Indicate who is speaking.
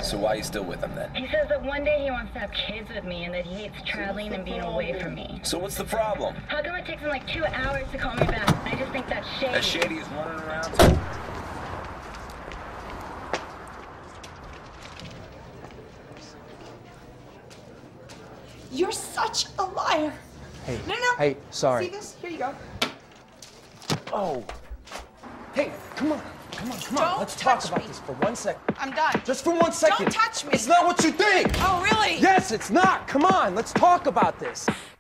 Speaker 1: So why are you still with him then?
Speaker 2: He says that one day he wants to have kids with me and that he hates traveling and being away from me.
Speaker 1: So what's the problem?
Speaker 2: How come it takes him like 2 hours to call me back? I just think that's shady.
Speaker 1: As shady as running around?
Speaker 3: You're such a liar.
Speaker 4: Hey,
Speaker 3: No, no.
Speaker 4: hey, sorry.
Speaker 3: See this? Here you go.
Speaker 4: Oh. Hey, come on.
Speaker 3: Don't
Speaker 4: Let's talk
Speaker 3: touch
Speaker 4: about
Speaker 3: me.
Speaker 4: this for 1 second.
Speaker 3: I'm done.
Speaker 4: Just for 1 second.
Speaker 3: Don't touch me.
Speaker 4: It's not what you think.
Speaker 3: Oh, really?
Speaker 4: Yes, it's not. Come on, let's talk about this.